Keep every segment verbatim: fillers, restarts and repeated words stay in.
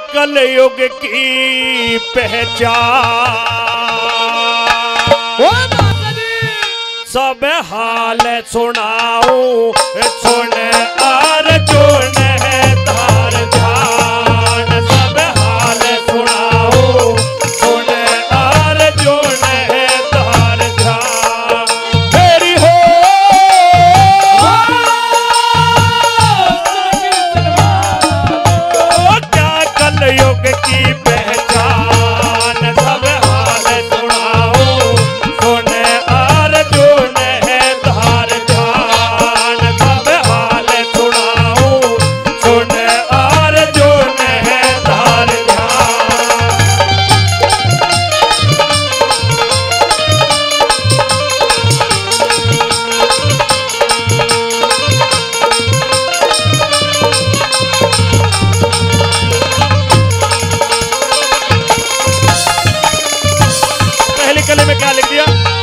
कलयुग की पहचान। सब हाल सुनाऊं सुन अर्जुन है धार ध्यान। सब हाल सुनाऊं सुन अर्जुन है धार ध्यान। तेरी हो क्या कलयुग की पहचान। सब हाल सुनाऊं सुन अर्जुन है धार ध्यान। सब हाल सुनाऊं सुन अर्जुन है धार ध्यान। पहले कले में क्या लिख दिया?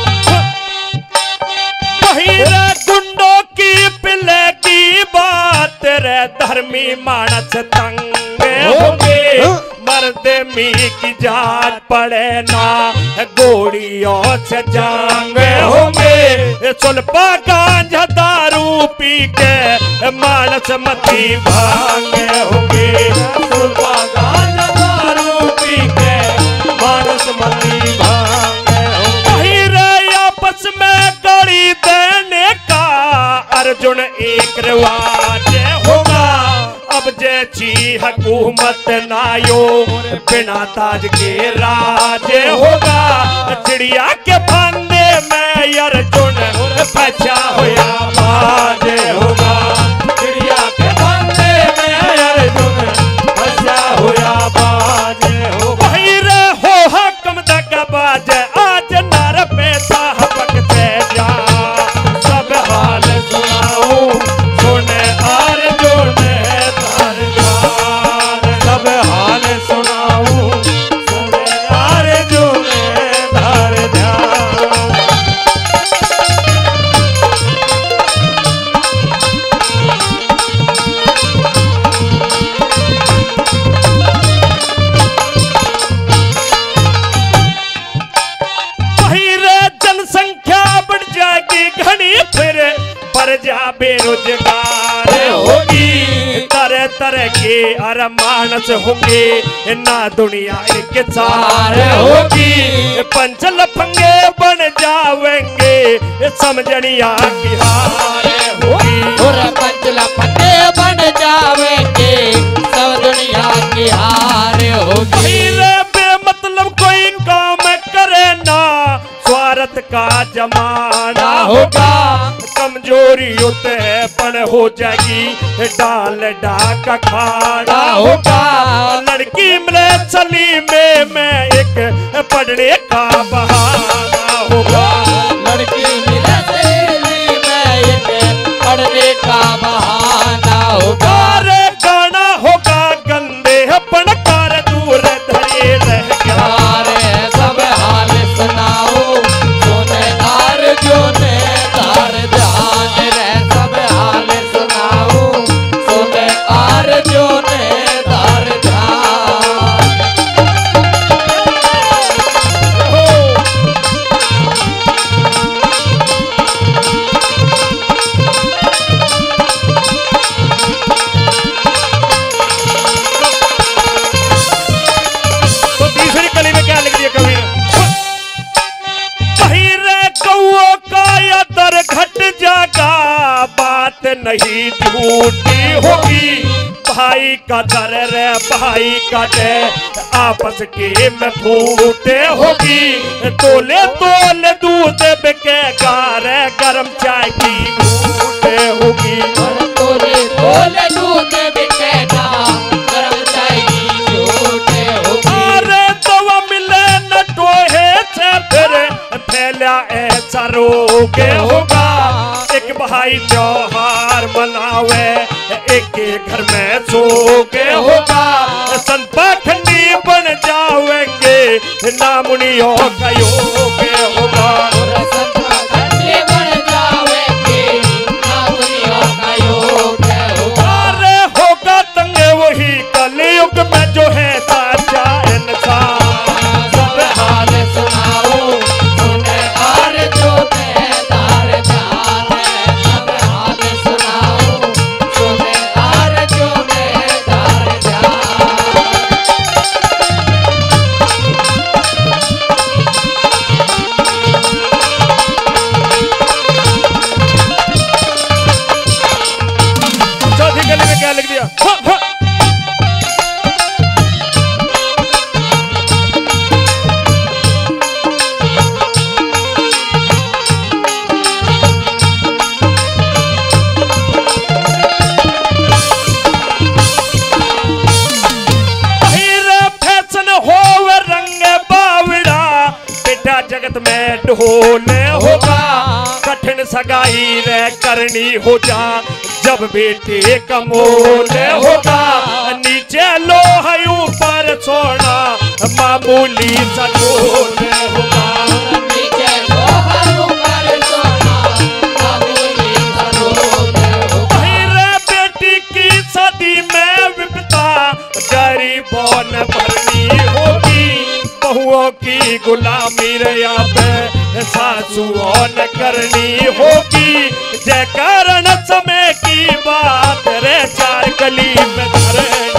बहिरे गुंडों की पिले की बात रे धर्मी मानस तंग होंगे। मर्द मी की जात पड़े ना गोड़ियों से जांग होंगे। सुलपा गांजा दारू पी के मानस मती भांग होंगे। सुलपा गांजा दारू पी के मानस मती भांग होंगे। आपस में गाड़ी देने का अर्जुन एक रिवाज होगा। अब जैसी हुकूमत नायो बिना ताज के राज होगा। चिड़िया के फंदे में अर्जुन बचा होया बाज होगा। चिड़िया के फंदे में अर्जुन बचा होया बाज होगा। हीरे हो हकम दगा बाज आज नर पे साहबक से जा। सब हाल सुनाऊं सुन अर्जुन है धार ध्यान। सब हाल सुनाऊं सुन अर्जुन है धार ध्यान। बहिरे जनसंख्या बढ़ जाएगी घनी फिर प्रजा बेरोजगार होगी। तरह तरह के अरमानस होंगे ना दुनिया एक सार होगी। पंच लफंगे बन जावेंगे समझनिया की हार होगी। और पंच लफंगे बन जावेंगे सब दुनिया की हार होगी। हीरे बेमतलब कोई काम करे ना स्वार्थ का जमाना होगा। कमजोरी होते पण हो जाएगी डाल डाका खाना होगा। लड़की मिले चली में मैं एक पढ़ने का बहाना होगा। लड़की मिले चली में एक पढ़ने का बहाना होगा। अरे गाना होगा गंदे पण कार दूर धरे रह गया। रे सब हाल सुनाओ सुन अर्जुन धार ध्यान। रे सब हाल सुनाओ सुन अर्जुन धार ध्यान। तो तीसरी कली में क्या लिख दिया कवि ने? बहिरे कौओं का अदर घट जागा बात नहीं झूठी होगी। भाई का दर रे भाई का दे आपस के में फूटे होगी। तोले तोले दूध बिकेगा रे गरम चाय की घूटे होगी। तोले तोले दूध बिकेगा गरम चाय की झूठे होगी। अरे दवा मिले न टोहे से फिर फैला ऐसा रोग होगा। एक भाई त्योहार मनावे एक के घर में सोगे होगा। संपाखंडी बन जाएंगे नामुनियों का योग होगा। संपाखंडी बन जाएंगे नामुनियों का योग होगा। अरे होगा तंगे वही कलयुग में जो है साचा इंसान। सब हाल सुनाऊं सुने और जो बेदार जाने, सब हाल सुनाऊं सुने और जो बेदार जाने। चौथी गली में क्या लिख दिया? हाँ, हाँ। जगत में ढोल होगा, कठिन सगाई रे करनी हो जा, जब बेटे कमोल होगा। नीचे लोह ऊपर सोना, मामूली सा ढोल होगा। नीचे लोह ऊपर सोना, मामूली सा ढोल होगा। रे बेटी की सदी में विपदा, गरीबों ने भरनी होगी। बहुओं की गुलामी रे पे सासुओं ने करनी होगी। जय कारण समय की बात रे चार गली में धरनी